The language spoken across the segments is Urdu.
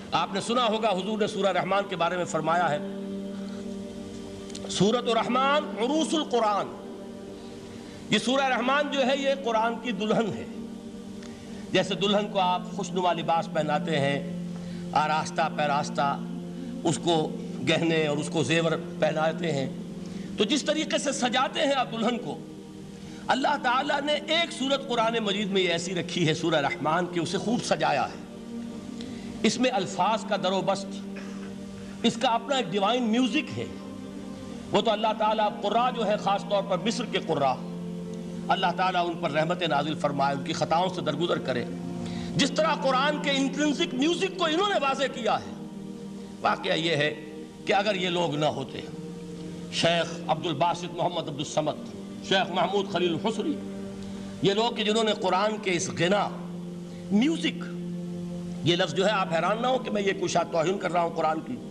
آپ نے سنا ہوگا حضور نے سورہ رحمان کے بارے میں فرمایا ہے، سورۃ الرحمن عروس القرآن، یہ سورہ رحمان جو ہے یہ قرآن کی دلہن ہے۔ جیسے دلہن کو آپ خوشنما لباس پہناتے ہیں، آراستہ پیراستہ اس کو گہنے اور اس کو زیور پہناتے ہیں، تو جس طریقے سے سجاتے ہیں آپ دلہن کو، اللہ تعالیٰ نے ایک سورت قرآن مجید میں یہ ایسی رکھی ہے سورہ رحمان کہ اسے خوب سجایا ہے۔ اس میں الفاظ کا در و بست، اس کا اپنا ایک ڈیوائن میوزک ہے۔ وہ تو اللہ تعالیٰ قراء جو ہے خاص طور پر مصر کے قراء، اللہ تعالیٰ ان پر رحمت نازل فرمائے، ان کی خطاؤں سے درگزر کرے۔ جس طرح قرآن کے انٹرنسک میوزک کو انہوں نے واضح کیا ہے، واقعہ یہ ہے کہ اگر یہ لوگ نہ ہوتے، شیخ عبد الباسط محمد عبد الصمد، شیخ محمود خلیل الحصری، یہ لوگ کہ جنہوں نے قرآن کے اس غنا میوزک، یہ لفظ جو ہے آپ حیران نہ ہو کہ میں یہ کوئی شاید توہین کر رہا ہوں قرآن کی،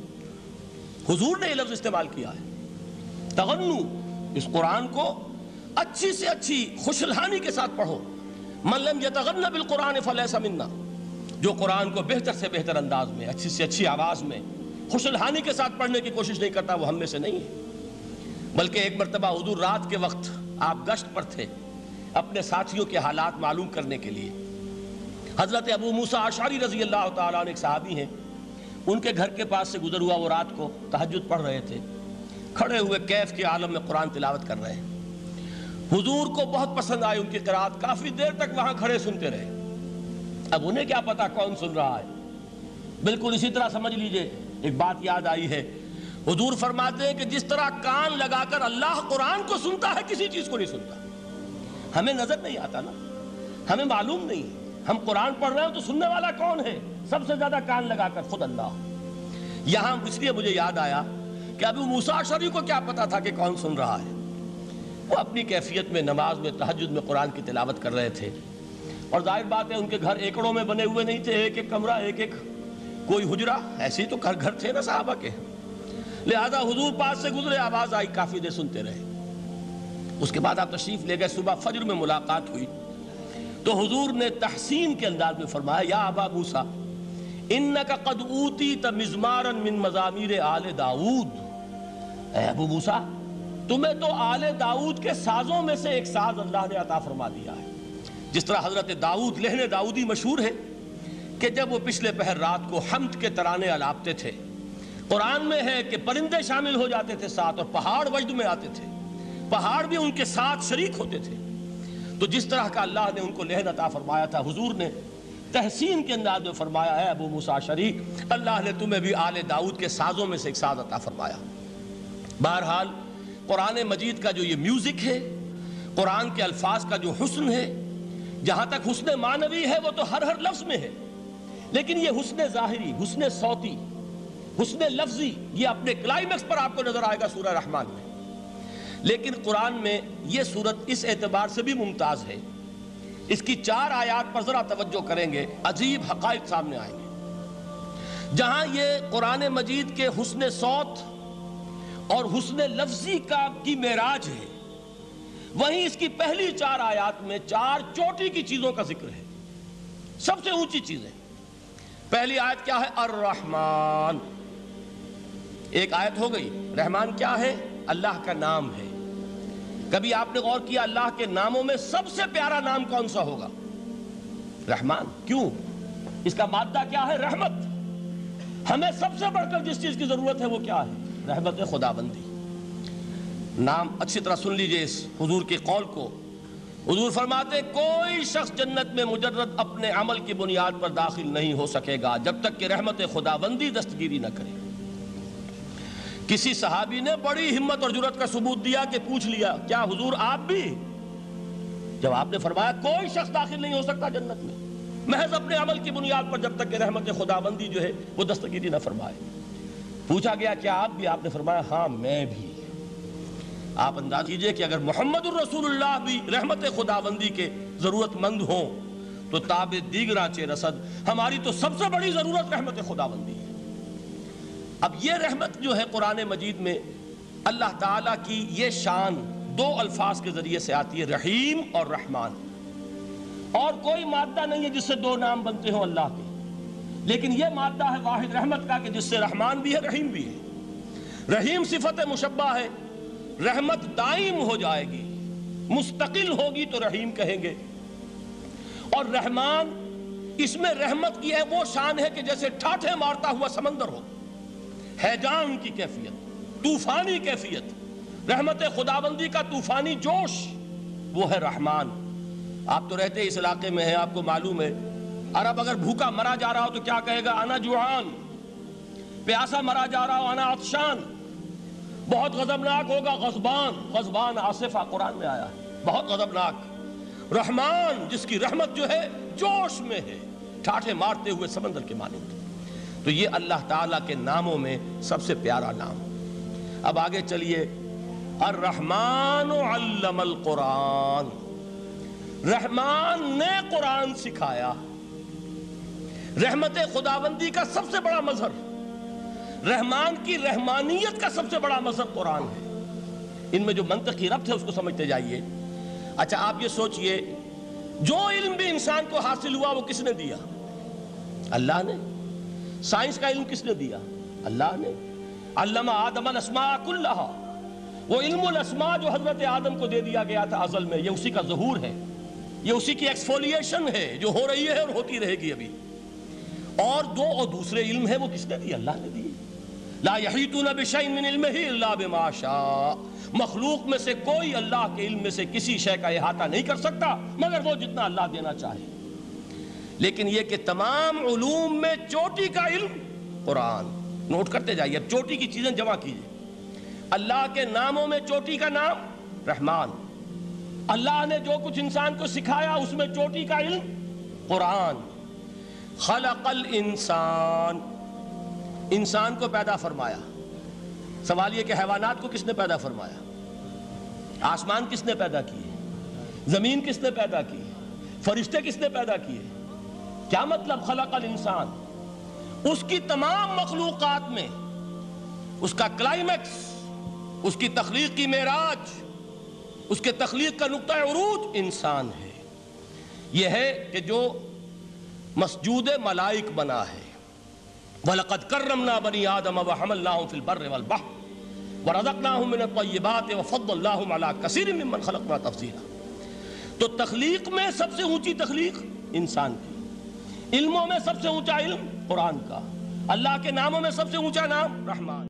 حضور نے یہ لفظ استعمال کیا ہے، تغنو، اس قرآن کو اچھی سے اچھی خوشلحانی کے ساتھ پڑھو۔ من لم یتغن بالقرآن فلیس منا، جو قرآن کو بہتر سے بہتر انداز میں، اچھی سے اچھی آواز میں، خوشلحانی کے ساتھ پڑھنے کی کوشش نہیں کرتا، وہ ہم میں سے نہیں ہے۔ بلکہ ایک مرتبہ حضور رات کے وقت آپ گشت پر تھے اپنے ساتھیوں کے حالات معلوم کرنے کے لیے۔ حضرت ابو موسیٰ اشعری رضی اللہ تعالیٰ عنہ ایک صحابی ہیں، ان کے گھر کے پاس سے گزر ہوا، وہ رات کو تہجد پڑھ رہے تھے، کھڑے ہوئے کیف کے عالم میں قرآن تلاوت کر رہے ہیں۔ حضور کو بہت پسند آئی ان کی قرات، کافی دیر تک وہاں کھڑے سنتے رہے۔ اب انہیں کیا پتا کون سن رہا ہے۔ بالکل اسی طرح سمجھ لیجئے ایک بات یاد آئی ہے، حضور فرماتے ہیں کہ جس طرح کان لگا کر اللہ قرآن کو سنتا ہے، کسی چیز کو نہیں سنتا۔ ہمیں نظر نہیں آتا نا، ہمیں معلوم نہیں، ہم قرآن پڑھ رہے ہیں تو سننے والا کون ہے؟ سب سے زیادہ کان لگا کر خود اللہ۔ یہاں اس لیے مجھے یاد آیا کہ ابو موسیٰ اشعری کو کیا پتا تھا کہ کون سن رہا ہے؟ وہ اپنی کیفیت میں نماز میں تہجد میں قرآن کی تلاوت کر رہے تھے، اور ظاہر بات ہے ان کے گھر ایکڑوں میں بنے ہوئے نہیں تھے، ایک ایک کمرہ، ایک ایک کوئی حجرہ، ایسے ہی تو گھر تھے نا صحابہ کے، لہذا حضور پاس سے گزرے، آواز آئی، کافی دیر سنتے رہے۔ اس کے بعد آپ تشریف لے گئے، صبح فجر میں ملاقات ہوئی تو حضور نے تحسین کے انداز میں فرمایا، یا ابا موسیٰ انک قد اوتیت مزمارا من مزامیر آل داؤد، اے ابو موسیٰ تمہیں تو آل داؤد کے سازوں میں سے ایک ساز اللہ نے عطا فرما دیا ہے۔ جس طرح حضرت داؤد، لہن داؤدی مشہور ہے کہ جب وہ پچھلے پہر رات کو حمد کے ترانے الاپتے تھے، قرآن میں ہے کہ پرندے شامل ہو جاتے تھے ساتھ، اور پہاڑ وجد میں آتے تھے، پہاڑ بھی ان کے ساتھ شریک ہوتے تھے۔ تو جس طرح کا اللہ نے ان کو لہن عطا فرمایا تھا، حضور نے تحسین کے انداز میں فرمایا ہے ابو موسیٰ اشعری، اللہ نے تمہیں بھی آل داؤد کے سازوں میں سے ایک ساز عطا فرمایا۔ بہرحال قرآن مجید کا جو یہ میوزک ہے، قرآن کے الفاظ کا جو حسن ہے، جہاں تک حسن معنوی ہے وہ تو ہر لفظ میں ہے، لیکن یہ حسن ظاہری، حسن صوتی، حسن لفظی، یہ اپنے کلائمیکس پر آپ کو نظر آئے گا سورہ رحمان میں۔ لیکن قرآن میں یہ سورت اس اعتبار سے بھی ممتاز ہے، اس کی 4 آیات پر ذرا توجہ کریں گے، عجیب حقائق سامنے آئیں گے۔ جہاں یہ قرآن مجید کے حسن صوت اور حسن لفظی کی معراج ہے، وہیں اس کی پہلی 4 آیات میں 4 چوٹی کی چیزوں کا ذکر ہے، سب سے اونچی چیزیں۔ پہلی آیت کیا ہے؟ الرحمن، ایک آیت ہو گئی۔ رحمان کیا ہے؟ اللہ کا نام ہے۔ کبھی آپ نے غور کیا اللہ کے ناموں میں سب سے پیارا نام کون سا ہوگا؟ رحمان۔ کیوں؟ اس کا مادہ کیا ہے؟ رحمت۔ ہمیں سب سے بڑھ کر جس چیز کی ضرورت ہے وہ کیا ہے؟ رحمت خداوندی۔ نام اچھی طرح سن لیجئے اس حضور کے قول کو۔ حضور فرماتے کوئی شخص جنت میں مجرد اپنے عمل کی بنیاد پر داخل نہیں ہو سکے گا جب تک کہ رحمت خداوندی دستگیری نہ کرے۔ کسی صحابی نے بڑی ہمت اور جرأت کا ثبوت دیا کہ پوچھ لیا، کیا حضور آپ بھی؟ جب آپ نے فرمایا کوئی شخص داخل نہیں ہو سکتا جنت میں محض اپنے عمل کی بنیاد پر جب تک کہ رحمت خداوندی جو ہے وہ دستگیری نہ فرمائے۔ پوچھا گیا کیا آپ بھی؟ آپ نے فرمایا ہاں میں بھی۔ آپ انداز کیجئے کہ اگر محمد الرسول اللہ بھی رحمت خداوندی کے ضرورت مند ہوں تو تاب دیگراں چہ رسد، ہماری تو سب سے بڑی ضرورت رحمت خداوندی ہے۔ اب یہ رحمت جو ہے قرآن مجید میں اللہ تعالیٰ کی یہ شان 2 الفاظ کے ذریعے سے آتی ہے، رحیم اور رحمان، اور کوئی مادہ نہیں ہے جس سے 2 نام بنتے ہوں اللہ کے، لیکن یہ مادہ ہے واحد رحمت کا کہ جس سے رحمان بھی ہے رحیم بھی ہے۔ رحیم صفت مشبہ ہے، رحمت دائم ہو جائے گی، مستقل ہوگی تو رحیم کہیں گے، اور رحمان اس میں رحمت کی ہے وہ شان ہے کہ جیسے ٹھاٹھے مارتا ہوا سمندر ہو، ہیجان کی کیفیت، طوفانی کیفیت، رحمت خداوندی کا طوفانی جوش، وہ ہے رحمان۔ آپ تو رہتے اس علاقے میں ہیں، آپ کو معلوم ہے عرب اگر بھوکا مرا جا رہا ہو تو کیا کہے گا؟ انا جوعان۔ پیاسا مرا جا رہا ہو انا عطشان۔ بہت غضبناک ہوگا غضبان، غضبان آصفہ قرآن میں آیا ہے، بہت غضبناک۔ رحمان جس کی رحمت جو ہے جوش میں ہے، ٹھاٹھے مارتے ہوئے سمندر کے مانند۔ تو یہ اللہ تعالیٰ کے ناموں میں سب سے پیارا نام۔ اب آگے چلیے، الرحمن علم القرآن، رحمان نے قرآن سکھایا۔ رحمت خداوندی کا سب سے بڑا مظہر، رحمان کی رحمانیت کا سب سے بڑا مظہر قرآن ہے۔ ان میں جو منطقی ربط ہے اس کو سمجھتے جائیے۔ اچھا آپ یہ سوچئے، جو علم بھی انسان کو حاصل ہوا وہ کس نے دیا؟ اللہ نے۔ سائنس کا علم کس نے دیا؟ اللہ نے۔ علم آدم الاسماء کلہا، وہ علم الاسماء جو حضرت آدم کو دے دیا گیا تھا ازل میں، یہ اسی کا ظہور ہے، یہ اسی کی ایکسفولیشن ہے جو ہو رہی ہے اور ہوتی رہے گی ابھی۔ اور دوسرے علم ہے وہ کس نے دی؟ اللہ نے دی۔ لا یحیطون بشیء من علمہ الا بما شاء، مخلوق میں سے کوئی اللہ کے علم میں سے کسی شے کا احاطہ نہیں کر سکتا مگر وہ جتنا اللہ دینا چاہے۔ لیکن یہ کہ تمام علوم میں چوٹی کا علم قرآن۔ نوٹ کرتے جائیے، اب چوٹی کی چیزیں جمع کیجیے۔ اللہ کے ناموں میں چوٹی کا نام رحمان، اللہ نے جو کچھ انسان کو سکھایا اس میں چوٹی کا علم قرآن۔ خلق الانسان، انسان کو پیدا فرمایا۔ سوال یہ کہ حیوانات کو کس نے پیدا فرمایا؟ آسمان کس نے پیدا کیے؟ زمین کس نے پیدا کی؟ فرشتے کس نے پیدا کیے؟ کیا مطلب خلق الانسان؟ اس کی تمام مخلوقات میں اس کا کلائمیکس، اس کی تخلیق کی معراج، اس کے تخلیق کا نقطہ عروج انسان ہے۔ یہ ہے کہ جو مسجود ملائک بنا ہے۔ وَلَقَدْ كَرَّمْنَا بَنِي آدَمَ وَحَمَلْنَاهُمْ فِي الْبَرِّ وَالْبَحْرِ وَرَزَقْنَاهُمْ مِنَ الطَّيِّبَاتِ وَفَضَّلْنَاهُمْ عَلَى كَثِيرٍ مِّمَّنْ خَلَقْنَا تَفْضِيلًا۔ تو تخلیق میں سب سے اونچی تخلیق انسان کی، علموں میں سب سے اونچا علم قرآن کا، اللہ کے ناموں میں سب سے اونچا نام رحمان۔